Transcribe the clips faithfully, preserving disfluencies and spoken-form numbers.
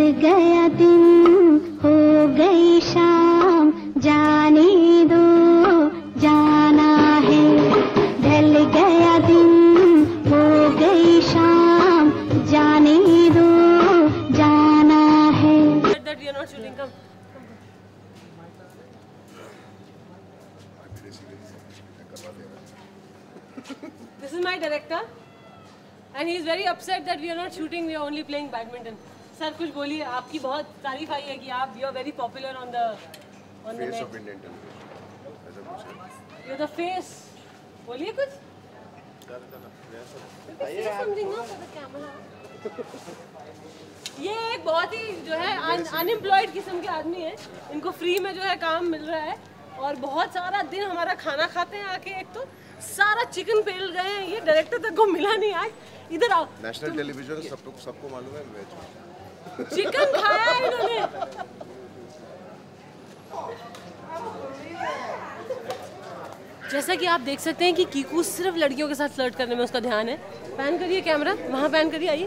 गया दिन हो गई शाम, जाने दो जाना है। ढल गया दिन हो गई शाम, जाने दो जाना है। That we are not shooting. Come. This is my director, and he is very upset that we are not shooting. We are only playing badminton. Sir, कुछ बोलिए. आपकी बहुत तारीफ आई है कि आप you are very popular on the on the face net. of Indian television. ऐसा कुछ है. You're the face. बोलिए कुछ. Say something now for the camera. ये एक बहुत ही जो है अनएम्प्लॉयड किस्म के आदमी है. इनको फ्री में जो है काम मिल रहा है और बहुत सारा दिन हमारा खाना खाते हैं आके. एक तो सारा चिकन पेल गए हैं. ये डायरेक्टर तक को मिला नहीं. आज इधर आओ. नेशनल टेलीविजन सबको सबको मालूम है वेज चिकन खाया है इन्होंने. जैसा कि आप देख सकते हैं कि कीकू सिर्फ लड़कियों के साथ फ्लर्ट करने में उसका ध्यान है. पैन करिए कैमरा. वहाँ पैन करिए. आइए.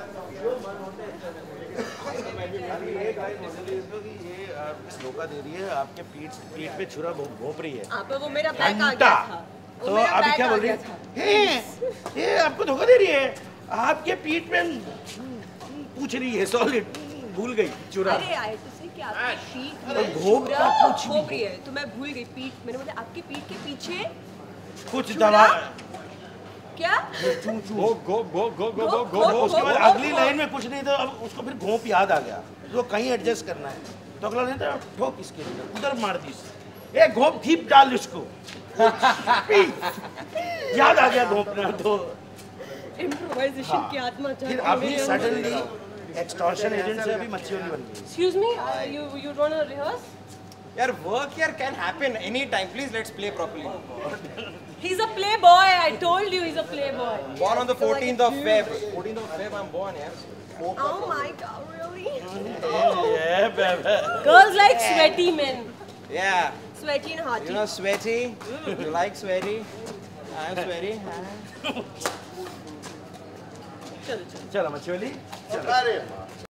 धोखा दे रही है. आपके पीठ पीठ पे छुरा भोंप रही है. आप वो मेरा बैग आ गया था. तो अभी क्या बोल रही है? ये आपको धोखा दे रही है. आपके पीठ पे पूछ रही है. सॉलिड भूल गई चुरा. अरे आए तो सही कि आपकी पीठ में घोप का कुछ घोप रही है. तो मैं भूल गई. पीठ मैंने बोला आपकी पीठ के पीछे कुछ दवा. क्या? गो गो गो गो गो गो गो. उसके बाद अगली लाइन में कुछ नहीं. तो अब उसको फिर घोप याद आ गया. तो कहीं एडजस्ट करना है. तो अगला नहीं था ठोक इसके अंदर. उधर मार दी. एक घोप ठीक डाल उसको. याद आ गया घोपना. तो इम्प्रोवाइजेशन की आत्मा फिर अभी सडनली एक्सटॉर्शन एजेंट से अभी मच्छी वाली बन गई. Excuse me, uh, you you don't want to rehearse? यार work here can happen any time. Please let's play properly. He's a playboy. I told you he's a playboy. Born on the fourteenth of Feb. fourteenth of Feb I'm born. Yes. Oh my God, really? Yeah, baby. Girls like sweaty men. Yeah. Sweaty and hearty. You know sweaty. You like sweaty. I'm sweaty. चलो मच्छी वाली.